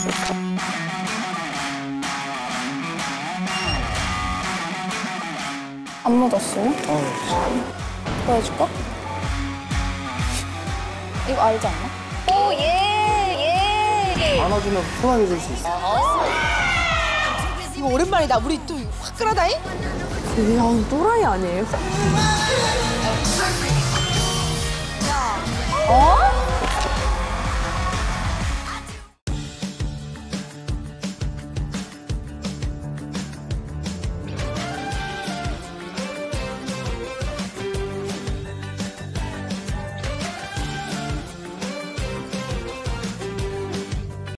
안 묻었으면? 보여줄까? 이거 알지 않나? 오, 예. 안아주면 편하게 줄 수 있어. 이거 오랜만이다. 우리 또 화끈하다잉? 이야, 또라이 아니에요? 어?